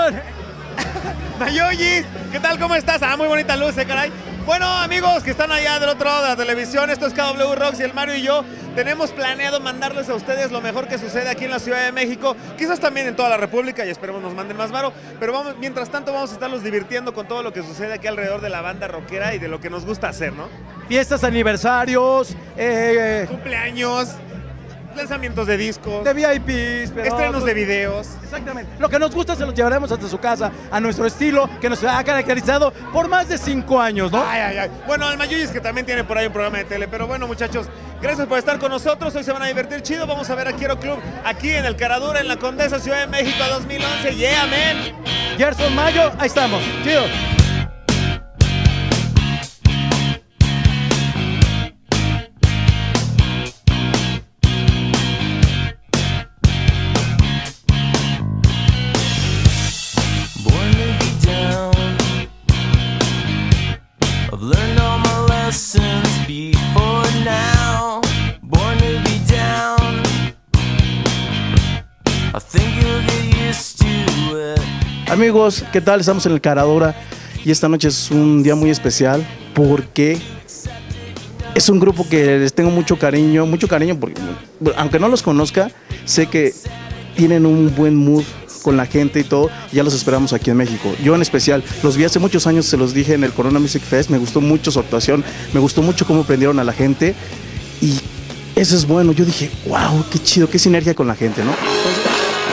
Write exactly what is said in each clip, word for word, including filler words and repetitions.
Mayol. Mayoyis, ¿qué tal? ¿Cómo estás? Ah, muy bonita luz, eh, caray. Bueno, amigos que están allá del otro lado de la televisión, esto es K W Rocks y el Mario y yo tenemos planeado mandarles a ustedes lo mejor que sucede aquí en la Ciudad de México, quizás también en toda la República y esperemos nos manden más varo, pero vamos, mientras tanto vamos a estarlos divirtiendo con todo lo que sucede aquí alrededor de la banda rockera y de lo que nos gusta hacer, ¿no? Fiestas, aniversarios, eh, Cumpleaños, lanzamientos de discos, de V I Ps, pero, estrenos de videos. Exactamente. Lo que nos gusta se los llevaremos hasta su casa, a nuestro estilo, que nos ha caracterizado por más de cinco años, ¿no? Ay, ay, ay. Bueno, al Mayuyis que también tiene por ahí un programa de tele, pero bueno, muchachos, gracias por estar con nosotros, hoy se van a divertir chido, vamos a ver a Quiero Club aquí en el Caradura, en la Condesa, Ciudad de México dos mil once, yeah, man. Gerson Mayo, ahí estamos, chido. Amigos, ¿qué tal? Estamos en el Caradura y esta noche es un día muy especial porque es un grupo que les tengo mucho cariño, mucho cariño porque aunque no los conozca, sé que tienen un buen mood con la gente y todo, y ya los esperamos aquí en México. Yo en especial, los vi hace muchos años, se los dije en el Corona Music Fest, me gustó mucho su actuación, me gustó mucho cómo prendieron a la gente y eso es bueno. Yo dije, wow, qué chido, qué sinergia con la gente, ¿no? Entonces,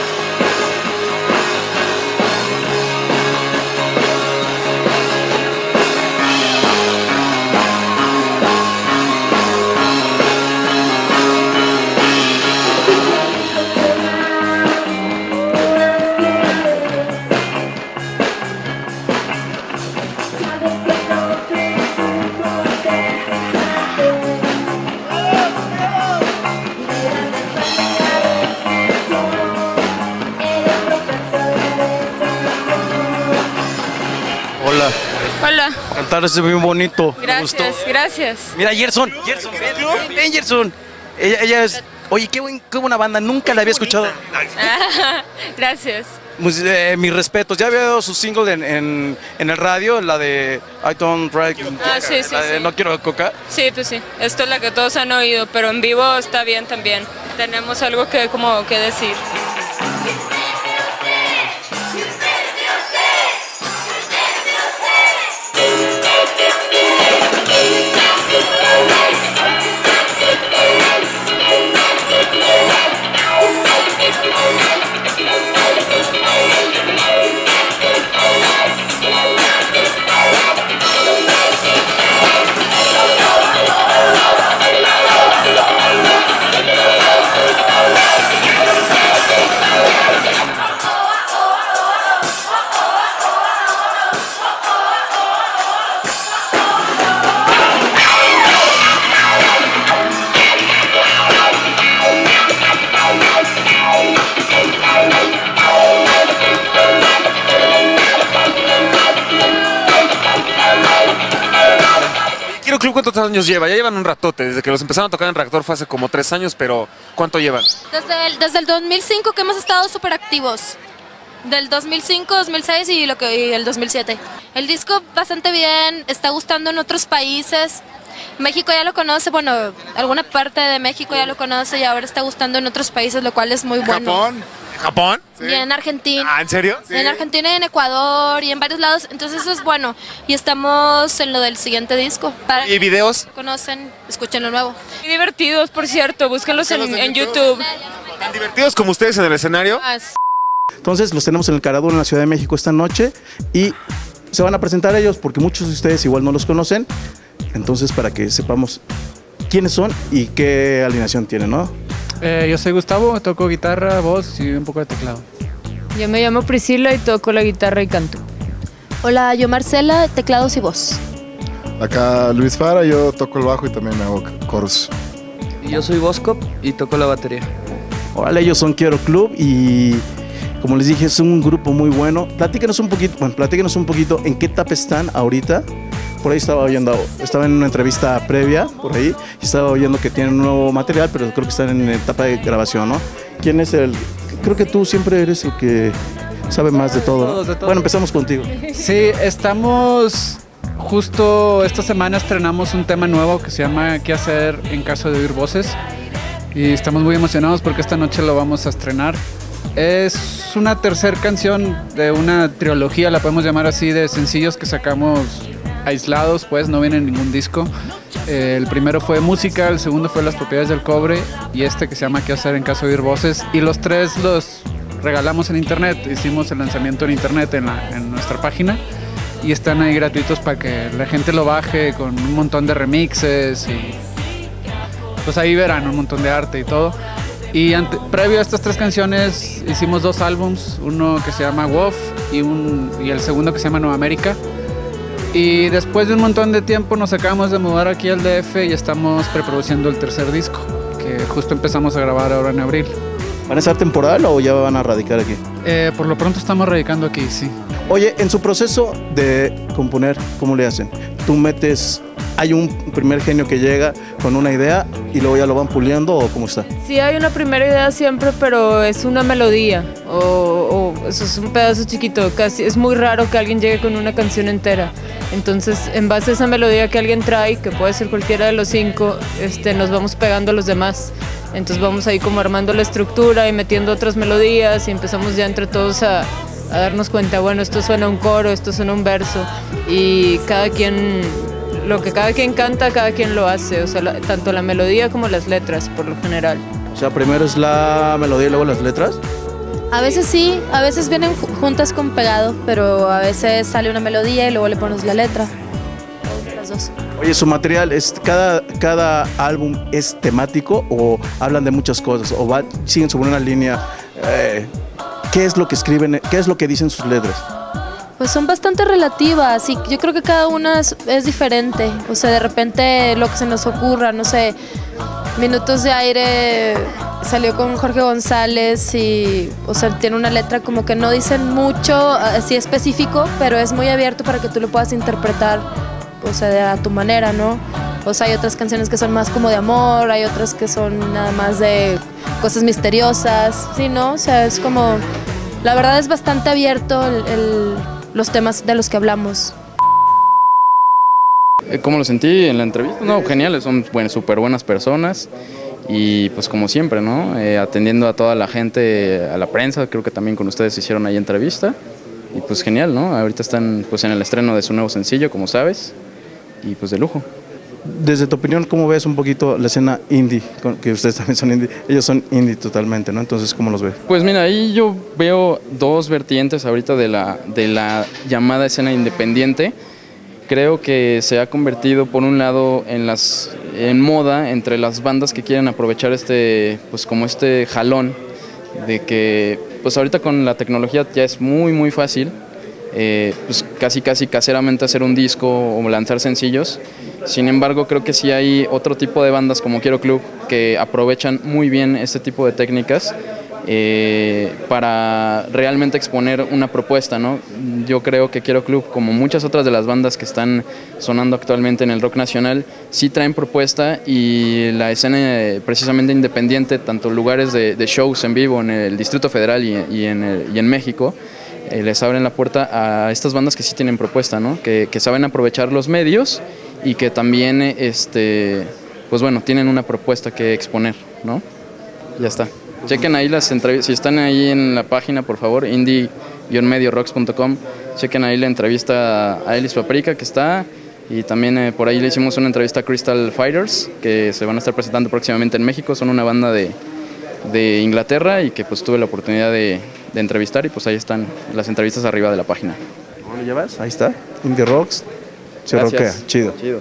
hola. Hola. Cantar es muy bonito. Gracias, gracias. Mira, Gerson, Gerson, ven, ven, Gerson. Ella, ella es, oye, qué, buen, qué buena banda, nunca la había escuchado. Gracias. Pues, eh, mis respetos, ya había dado su single en, en, en el radio, la de I Don't Drink, Ah, sí, sí, la de sí. No Quiero Coca. Sí, pues sí. Esto es la que todos han oído, pero en vivo está bien también. Tenemos algo que como que decir. Quiero Club, ¿cuántos años lleva? Ya llevan un ratote, desde que los empezaron a tocar en Reactor fue hace como tres años, pero ¿cuánto llevan? Desde el, desde el dos mil cinco que hemos estado súper activos. Del dos mil cinco, dos mil seis y, lo que, y el dos mil siete. El disco bastante bien, está gustando en otros países. México ya lo conoce, bueno, alguna parte de México ya lo conoce y ahora está gustando en otros países, lo cual es muy bueno. ¿Japón? ¿En Japón? Y en Argentina. Ah, ¿en serio? Sí. En Argentina y en Ecuador y en varios lados, entonces eso es bueno. Y estamos en lo del siguiente disco. Para ¿Y videos? que conocen, escuchen lo nuevo. Muy divertidos, por cierto. Búsquenlos en, Búsquenlos en en YouTube. YouTube. ¿Tan divertidos como ustedes en el escenario? Ah, sí. Entonces los tenemos en el Caradura en la Ciudad de México esta noche y se van a presentar ellos porque muchos de ustedes igual no los conocen. Entonces para que sepamos quiénes son y qué alineación tienen, ¿no? Eh, yo soy Gustavo, toco guitarra, voz y un poco de teclado. Yo me llamo Priscila y toco la guitarra y canto. Hola, yo Marcela, teclados y voz. Acá Luis Fara, yo toco el bajo y también me hago coros. Y yo soy Bosco y toco la batería. Órale, ellos son Quiero Club y como les dije es un grupo muy bueno. Platíquenos un poquito, bueno, platíquenos un poquito en qué etapa están ahorita. Por ahí estaba oyendo, estaba en una entrevista previa, por ahí, y estaba oyendo que tienen un nuevo material, pero creo que están en etapa de grabación, ¿no? ¿Quién es el...? Creo que tú siempre eres el que sabe más de todo, ¿no? Todos, de todo. Bueno, empezamos contigo. Sí, estamos justo esta semana estrenamos un tema nuevo que se llama ¿Qué hacer en caso de oír voces? Y estamos muy emocionados porque esta noche lo vamos a estrenar. Es una tercera canción de una trilogía, la podemos llamar así, de sencillos que sacamos aislados, pues no viene en ningún disco. Eh, el primero fue música, el segundo fue Las propiedades del cobre y este que se llama ¿Qué hacer en caso de oír voces? Y los tres los regalamos en internet, hicimos el lanzamiento en internet en, la, en nuestra página y están ahí gratuitos para que la gente lo baje con un montón de remixes y pues ahí verán un montón de arte y todo. Y ante, previo a estas tres canciones hicimos dos álbums, uno que se llama Wolf y, un, y el segundo que se llama Nueva América. Y después de un montón de tiempo nos acabamos de mudar aquí al D F y estamos preproduciendo el tercer disco, que justo empezamos a grabar ahora en abril. ¿Van a estar temporal o ya van a radicar aquí? Eh, por lo pronto estamos radicando aquí, sí. Oye, en su proceso de componer, ¿cómo le hacen? Tú metes, hay un primer genio que llega con una idea y luego ya lo van puliendo, ¿o cómo está? Sí, hay una primera idea siempre, pero es una melodía o, o eso es un pedazo chiquito. Casi es muy raro que alguien llegue con una canción entera. Entonces, en base a esa melodía que alguien trae, que puede ser cualquiera de los cinco, este, nos vamos pegando a los demás. Entonces vamos ahí como armando la estructura y metiendo otras melodías y empezamos ya entre todos a, a darnos cuenta, bueno, esto suena a un coro, esto suena a un verso y cada quien, lo que cada quien canta, cada quien lo hace, o sea, la, tanto la melodía como las letras por lo general. O sea, primero es la melodía y luego las letras. A veces sí, a veces vienen juntas con pegado, pero a veces sale una melodía y luego le pones la letra. Las dos. Oye, su material, es, cada, cada álbum es temático o hablan de muchas cosas o va, siguen sobre una línea. Eh, ¿Qué es lo que escriben, qué es lo que dicen sus letras? Pues son bastante relativas y yo creo que cada una es, es diferente. O sea, de repente lo que se nos ocurra, no sé, Minutos de Aire salió con Jorge González y, o sea, tiene una letra como que no dicen mucho, así específico, pero es muy abierto para que tú lo puedas interpretar, o sea, de a tu manera, ¿no? O sea, hay otras canciones que son más como de amor, hay otras que son nada más de cosas misteriosas, ¿sí, no? O sea, es como, la verdad es bastante abierto el, el, los temas de los que hablamos. ¿Cómo lo sentí en la entrevista? No, geniales, son bueno, súper buenas personas y pues como siempre, ¿no? Eh, atendiendo a toda la gente, a la prensa, creo que también con ustedes hicieron ahí entrevista y pues genial, ¿no? Ahorita están pues en el estreno de su nuevo sencillo, como sabes, y pues de lujo. Desde tu opinión, ¿cómo ves un poquito la escena indie? Que ustedes también son indie, ellos son indie totalmente, ¿no? Entonces, ¿cómo los ves? Pues mira, ahí yo veo dos vertientes ahorita de la, de la llamada escena independiente. Creo que se ha convertido por un lado en las en moda entre las bandas que quieren aprovechar este pues como este jalón de que pues ahorita con la tecnología ya es muy muy fácil eh, pues casi casi caseramente hacer un disco o lanzar sencillos. Sin embargo, creo que sí hay otro tipo de bandas como Quiero Club que aprovechan muy bien este tipo de técnicas Eh, para realmente exponer una propuesta, ¿no? Yo creo que Quiero Club, como muchas otras de las bandas que están sonando actualmente en el rock nacional, sí traen propuesta y la escena eh, precisamente independiente, tanto lugares de, de shows en vivo en el Distrito Federal y, y, en, el, y en México, eh, les abren la puerta a estas bandas que sí tienen propuesta, ¿no? Que, que saben aprovechar los medios y que también, este, pues bueno, tienen una propuesta que exponer, ¿no? Ya está. Chequen ahí las entrevistas, si están ahí en la página, por favor, indie guion medio rocks punto com, chequen ahí la entrevista a Elis Paprika que está, y también eh, por ahí le hicimos una entrevista a Crystal Fighters, que se van a estar presentando próximamente en México, son una banda de, de Inglaterra y que pues tuve la oportunidad de, de entrevistar y pues ahí están las entrevistas arriba de la página. ¿Cómo lo llevas? Ahí está, Indie Rocks, se roquea, chido. Chido.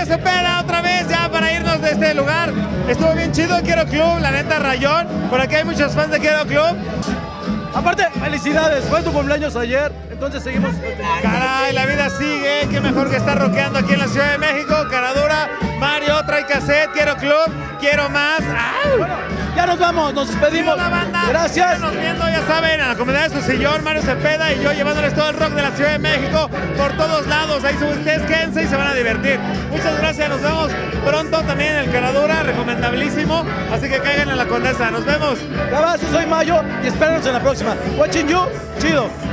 Cepeda otra vez ya para irnos de este lugar. Estuvo bien chido, Quiero Club, la neta rayón. Por aquí hay muchos fans de Quiero Club. Aparte, felicidades, fue tu cumpleaños ayer, entonces seguimos. Caray, la vida sigue, qué mejor que estar rockeando aquí en la Ciudad de México. Caradura, Mario, trae cassette, Quiero Club, quiero más. ¡Ay! Bueno, ya nos vamos, nos despedimos. La banda. Gracias. Síganos viendo, ya saben, a la comunidad de su sillón, Mario Cepeda y yo llevándoles todo el rock de la Ciudad de México por todos lados. Ahí ustedes quédense y se van a divertir. Muchas gracias, nos vemos pronto también en el Caradura, recomendabilísimo. Así que caigan en la Condesa, nos vemos. Ya vas, yo soy Mayo y espérenos en la próxima. Watching you, chido.